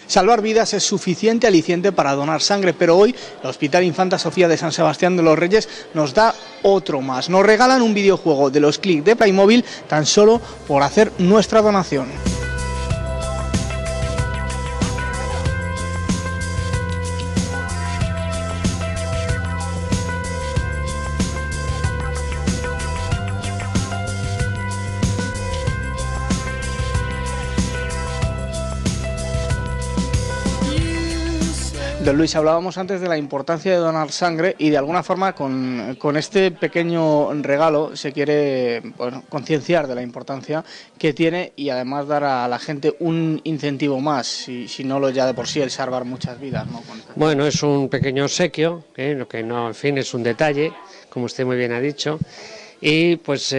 Salvar vidas es suficiente aliciente para donar sangre, pero hoy el Hospital Infanta Sofía de San Sebastián de los Reyes nos da otro más. Nos regalan un videojuego de los Click de Playmobil tan solo por hacer nuestra donación. Don Luis, hablábamos antes de la importancia de donar sangre y de alguna forma con este pequeño regalo se quiere concienciar de la importancia que tiene y además dar a la gente un incentivo más, si no lo ya de por sí el salvar muchas vidas, ¿no? Bueno, es un pequeño obsequio, lo que no, en fin, es un detalle, como usted muy bien ha dicho. Y pues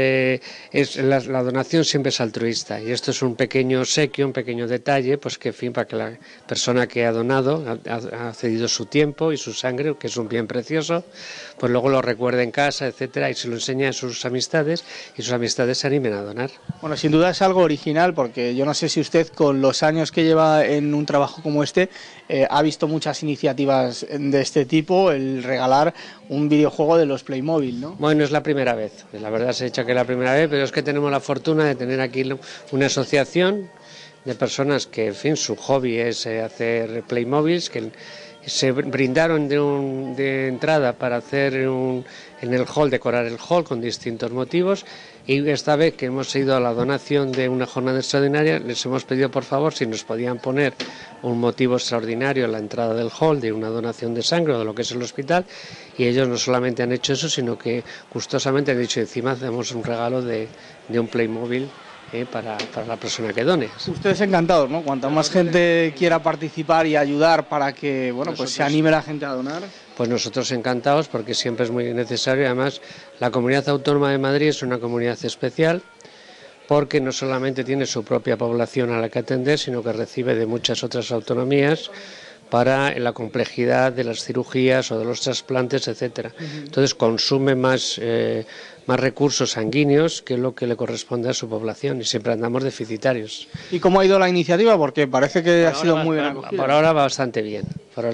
la donación siempre es altruista y esto es un pequeño obsequio, un pequeño detalle, pues que en fin, para que la persona que ha donado, ha cedido su tiempo y su sangre, que es un bien precioso, pues luego lo recuerde en casa, etcétera, y se lo enseña a sus amistades y sus amistades se animen a donar. Bueno, sin duda es algo original porque yo no sé si usted con los años que lleva en un trabajo como este ha visto muchas iniciativas de este tipo, el regalar un videojuego de los Playmobil, ¿no? Bueno, es la primera vez, la verdad se ha dicho que es la primera vez, pero es que tenemos la fortuna de tener aquí una asociación de personas que, en fin, su hobby es hacer Playmobiles, que se brindaron de entrada para hacer en el hall, decorar el hall con distintos motivos, y esta vez que hemos ido a la donación de una jornada extraordinaria les hemos pedido por favor si nos podían poner un motivo extraordinario en la entrada del hall de una donación de sangre o de lo que es el hospital, y ellos no solamente han hecho eso sino que gustosamente han dicho encima hacemos un regalo de un Playmobil para la persona que done. Ustedes encantados, ¿no? Cuanta más gente quiera participar y ayudar para que pues se anime la gente a donar. Pues nosotros encantados porque siempre es muy necesario. Además, la Comunidad Autónoma de Madrid es una comunidad especial porque no solamente tiene su propia población a la que atender, sino que recibe de muchas otras autonomías para la complejidad de las cirugías o de los trasplantes, etcétera. Entonces consume más recursos sanguíneos que lo que le corresponde a su población y siempre andamos deficitarios. ¿Y cómo ha ido la iniciativa? Porque parece que ha sido muy bien acogida. Por ahora va bastante bien,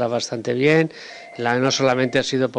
no solamente ha sido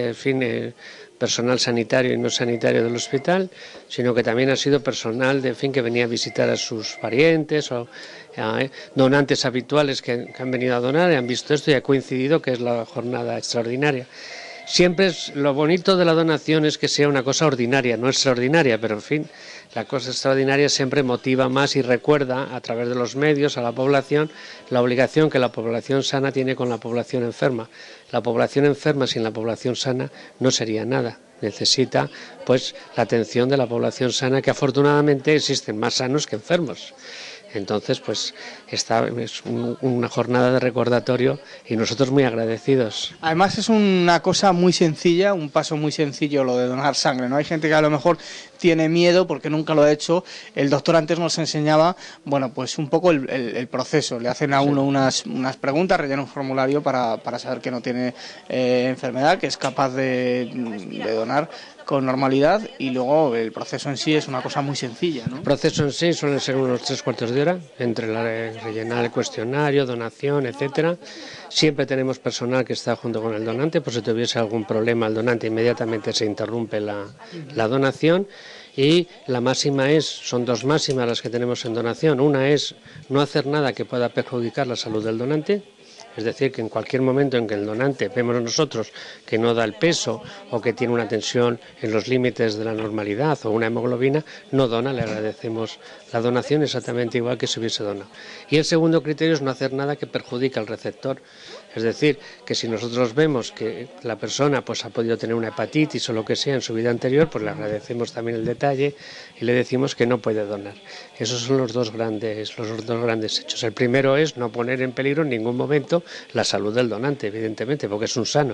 personal sanitario y no sanitario del hospital, sino que también ha sido personal que venía a visitar a sus parientes o donantes habituales que han venido a donar y han visto esto y ha coincidido que es la jornada extraordinaria. Siempre es lo bonito de la donación es que sea una cosa ordinaria, no extraordinaria, pero en fin, la cosa extraordinaria siempre motiva más y recuerda a través de los medios a la población la obligación que la población sana tiene con la población enferma. La población enferma sin la población sana no sería nada. Necesita pues la atención de la población sana, que afortunadamente existen más sanos que enfermos. Entonces, pues esta es una jornada de recordatorio y nosotros muy agradecidos. Además es una cosa muy sencilla, un paso muy sencillo lo de donar sangre, ¿no? Hay gente que a lo mejor tiene miedo porque nunca lo ha hecho. El doctor antes nos enseñaba, pues un poco el proceso. Le hacen a uno unas preguntas, rellena un formulario para saber que no tiene enfermedad, que es capaz de donar con normalidad, y luego el proceso en sí es una cosa muy sencilla, ¿no? El proceso en sí suelen ser unos 3/4 de hora entre rellenar el cuestionario, donación, etcétera. Siempre tenemos personal que está junto con el donante, por si tuviese algún problema el donante inmediatamente se interrumpe la donación. Y la máxima son dos máximas las que tenemos en donación. Una es no hacer nada que pueda perjudicar la salud del donante. Es decir, que en cualquier momento en que el donante vemos nosotros que no da el peso o que tiene una tensión en los límites de la normalidad o una hemoglobina, no dona, le agradecemos la donación exactamente igual que si hubiese donado. Y el segundo criterio es no hacer nada que perjudique al receptor. Es decir, que si nosotros vemos que la persona pues ha podido tener una hepatitis o lo que sea en su vida anterior, pues le agradecemos también el detalle y le decimos que no puede donar. Esos son los dos grandes hechos. El primero es no poner en peligro en ningún momento la salud del donante, evidentemente, porque es un sano.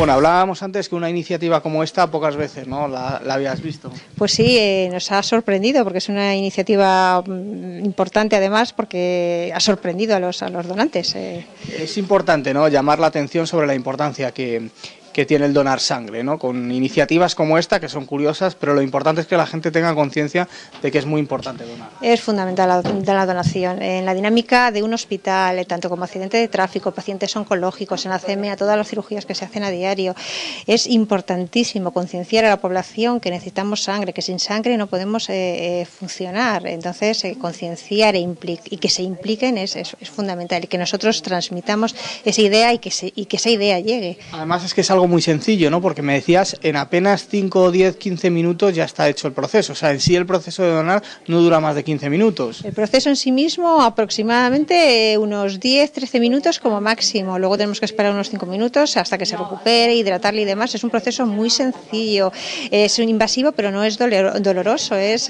Bueno, hablábamos antes que una iniciativa como esta pocas veces, ¿no? La habías visto. Pues sí, nos ha sorprendido porque es una iniciativa importante además porque ha sorprendido a los donantes. Es importante, ¿no?, llamar la atención sobre la importancia que tiene el donar sangre, ¿no?, con iniciativas como esta que son curiosas, pero lo importante es que la gente tenga conciencia de que es muy importante donar. Es fundamental la donación. En la dinámica de un hospital, tanto como accidente de tráfico, pacientes oncológicos, en la CMA, todas las cirugías que se hacen a diario, es importantísimo concienciar a la población que necesitamos sangre, que sin sangre no podemos funcionar. Entonces, concienciar y que se impliquen es fundamental, y que nosotros transmitamos esa idea y que esa idea llegue. Además es que es algo muy sencillo, ¿no?, porque me decías, en apenas 5, 10, 15 minutos ya está hecho el proceso. O sea, en sí el proceso de donar no dura más de 15 minutos. El proceso en sí mismo aproximadamente unos 10, 13 minutos como máximo. Luego tenemos que esperar unos 5 minutos hasta que se recupere, hidratarle y demás. Es un proceso muy sencillo. Es un invasivo, pero no es doloroso. Es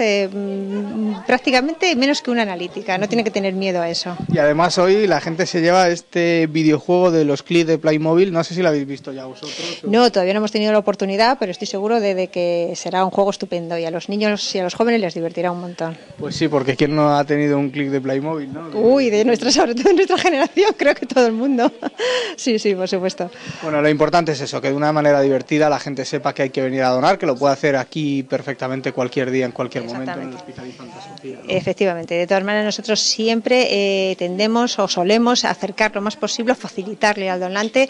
prácticamente menos que una analítica. No tiene que tener miedo a eso. Y además hoy la gente se lleva este videojuego de los clics de Playmobil. No sé si lo habéis visto ya vosotros. No, todavía no hemos tenido la oportunidad, pero estoy seguro de que será un juego estupendo y a los niños y a los jóvenes les divertirá un montón. Pues sí, porque ¿quién no ha tenido un clic de Playmobil, no? Uy, sobre todo de nuestra generación, creo que todo el mundo. Sí, por supuesto. Bueno, lo importante es eso, que de una manera divertida la gente sepa que hay que venir a donar, que lo puede hacer aquí perfectamente cualquier día, en cualquier momento en el Hospital Infanta Sofía, ¿no? Efectivamente, de todas maneras nosotros siempre tendemos o solemos acercar lo más posible, facilitarle al donante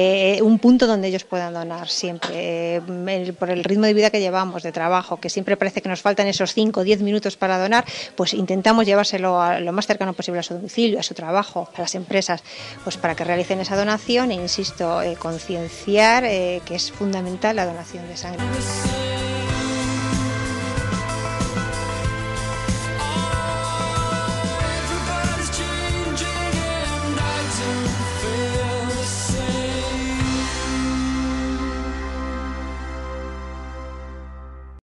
un punto donde ellos puedan donar siempre, por el ritmo de vida que llevamos, de trabajo, que siempre parece que nos faltan esos 5 o 10 minutos para donar, pues intentamos llevárselo lo más cercano posible a su domicilio, a su trabajo, a las empresas, pues para que realicen esa donación e, insisto, concienciar que es fundamental la donación de sangre.